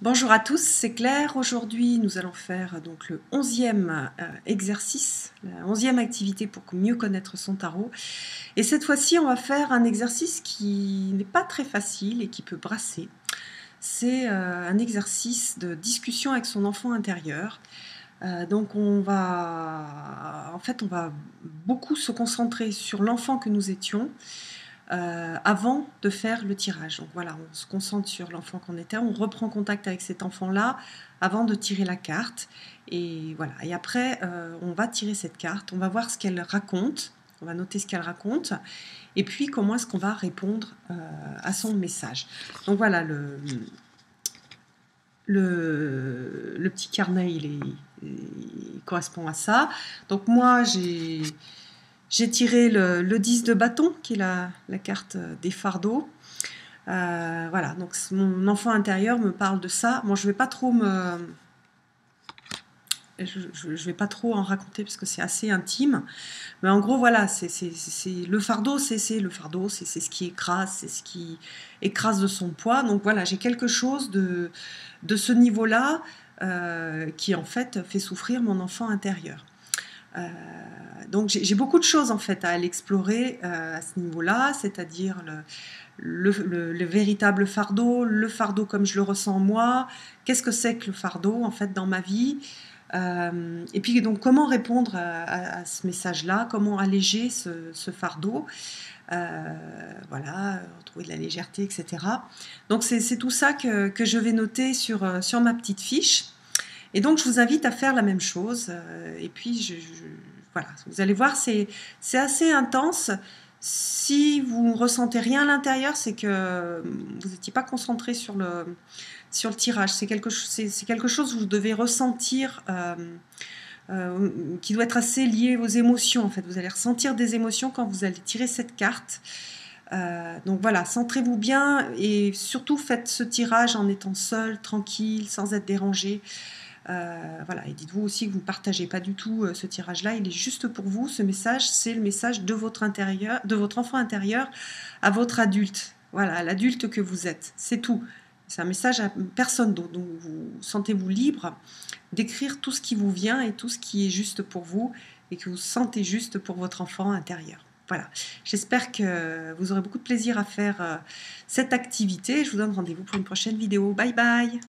Bonjour à tous, c'est Claire. Aujourd'hui, nous allons faire donc le 11e exercice, la 11e activité pour mieux connaître son tarot. Et cette fois-ci, on va faire un exercice qui n'est pas très facile et qui peut brasser. C'est un exercice de discussion avec son enfant intérieur. Donc on va beaucoup se concentrer sur l'enfant que nous étions, avant de faire le tirage. Donc voilà, on se concentre sur l'enfant qu'on était, on reprend contact avec cet enfant-là avant de tirer la carte. Et voilà. Et après, on va tirer cette carte, on va voir ce qu'elle raconte, on va noter ce qu'elle raconte, et puis comment est-ce qu'on va répondre à son message. Donc voilà, le petit carnet, il correspond à ça. Donc moi, j'ai tiré le 10 de bâton, qui est la carte des fardeaux. Voilà, donc mon enfant intérieur me parle de ça. Moi, je vais pas trop je vais pas trop en raconter parce que c'est assez intime. Mais en gros, voilà, c'est le fardeau, c'est le fardeau, c'est ce qui écrase, c'est ce qui écrase de son poids. Donc voilà, j'ai quelque chose de ce niveau-là qui en fait fait souffrir mon enfant intérieur. Donc j'ai beaucoup de choses en fait à aller explorer à ce niveau-là, c'est-à-dire le véritable fardeau, le fardeau comme je le ressens moi, qu'est-ce que c'est que le fardeau en fait dans ma vie, et puis donc comment répondre à ce message-là, comment alléger ce fardeau, voilà, retrouver de la légèreté, etc. Donc c'est tout ça que je vais noter sur ma petite fiche. Et donc, je vous invite à faire la même chose. Et puis, voilà, vous allez voir, c'est assez intense. Si vous ne ressentez rien à l'intérieur, c'est que vous n'étiez pas concentré sur le tirage. C'est quelque chose que vous devez ressentir, qui doit être assez lié aux émotions, en fait. Vous allez ressentir des émotions quand vous allez tirer cette carte. Donc voilà, centrez-vous bien et surtout faites ce tirage en étant seul, tranquille, sans être dérangé. Voilà, et dites-vous aussi que vous ne partagez pas du tout ce tirage-là, il est juste pour vous. Ce message, c'est le message de votre intérieur, de votre enfant intérieur à votre adulte. Voilà, à l'adulte que vous êtes. C'est tout. C'est un message à personne d'autre. Donc vous sentez-vous libre d'écrire tout ce qui vous vient et tout ce qui est juste pour vous et que vous sentez juste pour votre enfant intérieur. Voilà, j'espère que vous aurez beaucoup de plaisir à faire cette activité. Je vous donne rendez-vous pour une prochaine vidéo. Bye bye!